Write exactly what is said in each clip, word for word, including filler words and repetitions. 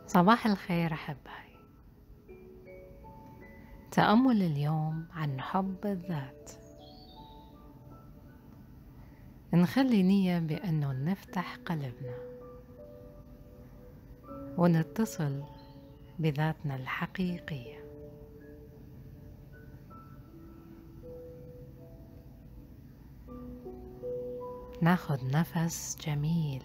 صباح الخير أحبائي. تأمل اليوم عن حب الذات. نخلي نية بأنه نفتح قلبنا ونتصل بذاتنا الحقيقية. ناخد نفس جميل،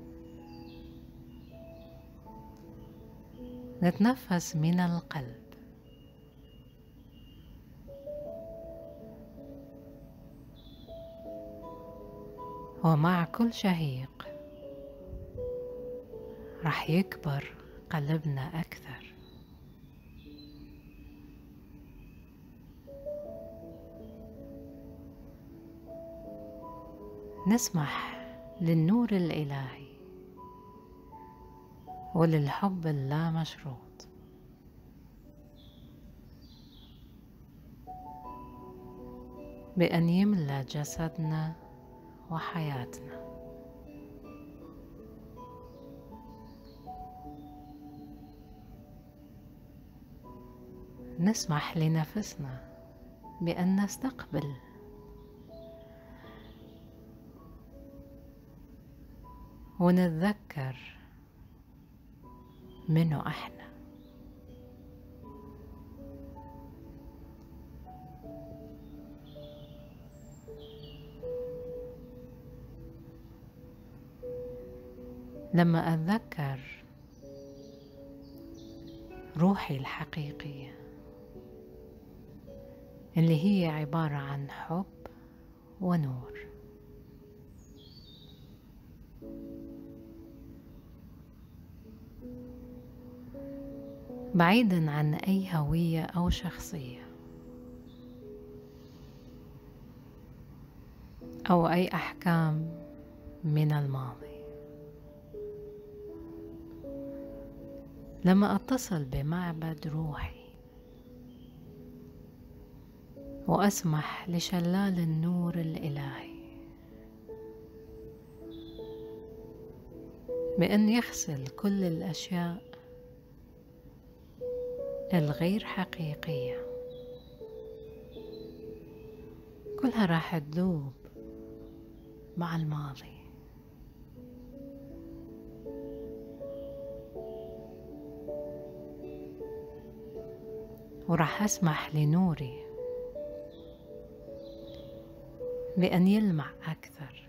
نتنفس من القلب، ومع كل شهيق رح يكبر قلبنا أكثر. نسمح للنور الإلهي وللحب اللامشروط بأن يملأ جسدنا وحياتنا. نسمح لنفسنا بأن نستقبل ونتذكر منه احنا. لما اتذكر روحي الحقيقية اللي هي عبارة عن حب ونور، بعيدا عن أي هوية أو شخصية أو أي أحكام من الماضي. لما أتصل بمعبد روحي وأسمح لشلال النور الإلهي بأن يغسل كل الأشياء الغير حقيقية، كلها راح تذوب مع الماضي. وراح أسمح لنوري بأن يلمع أكثر.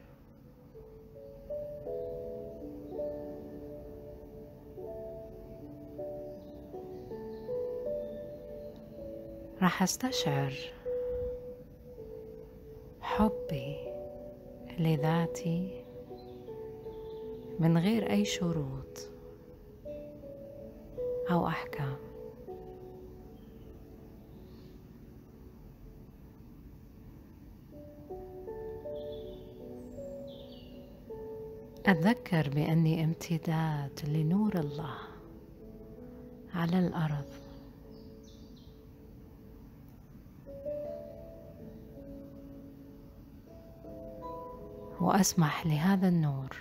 راح أستشعر حبي لذاتي من غير أي شروط أو أحكام. أتذكر بأني امتداد لنور الله على الأرض، وأسمح لهذا النور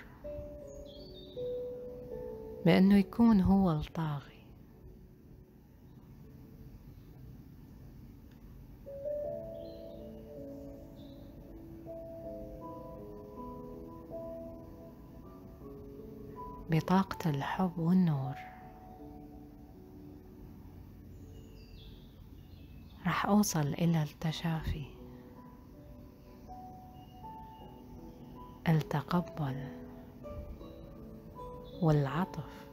بأنه يكون هو الطاغي. بطاقة الحب والنور راح أوصل إلى التشافي، التقبل والعطف.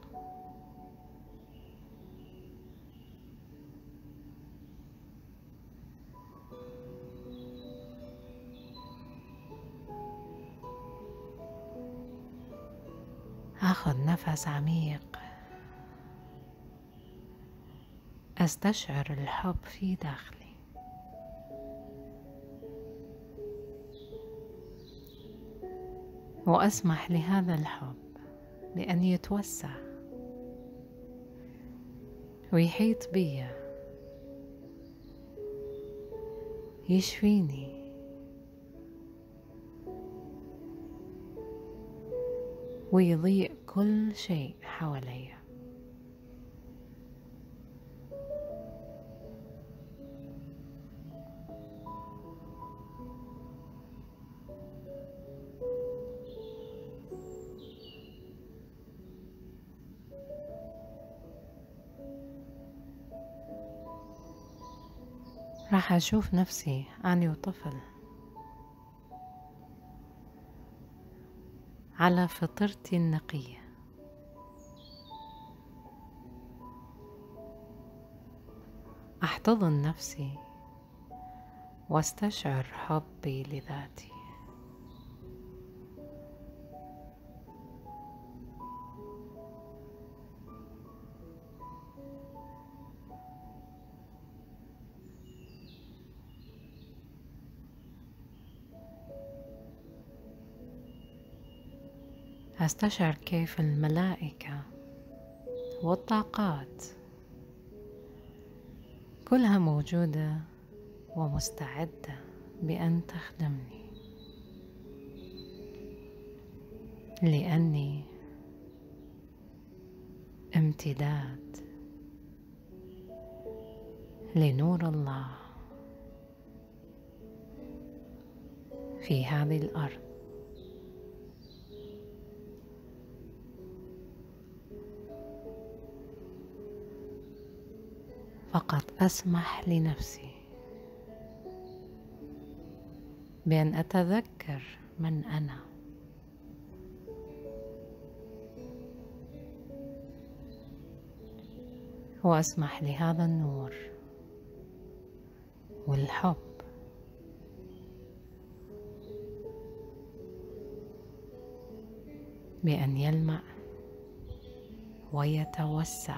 أخذ نفس عميق، أستشعر الحب في داخلي، وأسمح لهذا الحب بأن يتوسع ويحيط بي، يشفيني ويضيء كل شيء حواليا. راح أشوف نفسي أني وطفل على فطرتي النقية، أحتضن نفسي واستشعر حبي لذاتي. أستشعر كيف الملائكة والطاقات كلها موجودة ومستعدة بأن تخدمني، لأني امتداد لنور الله في هذه الأرض. فقط أسمح لنفسي بأن أتذكر من أنا، وأسمح لهذا النور والحب بأن يلمع ويتوسع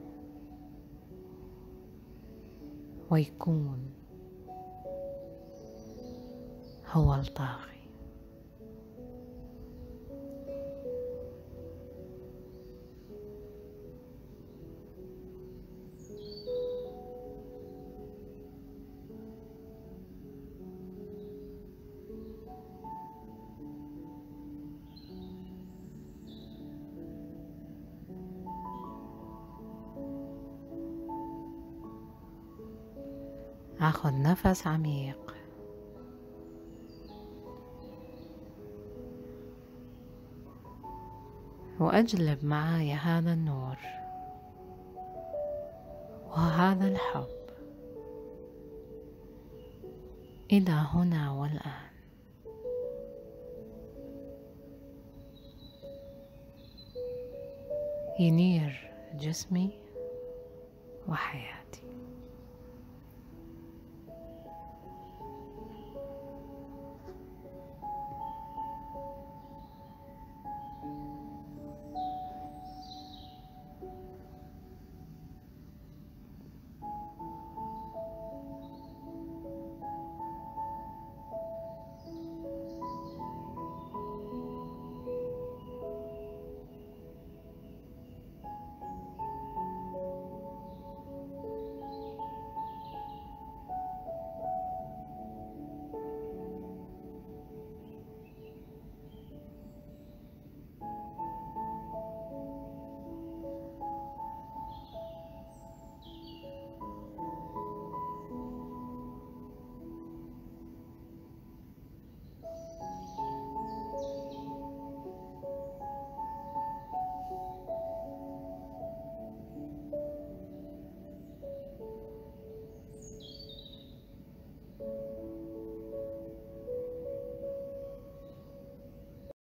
ويكون هو الطاغي. أخذ نفس عميق وأجلب معاي هذا النور وهذا الحب إلى هنا والآن. ينير جسمي وحياتي.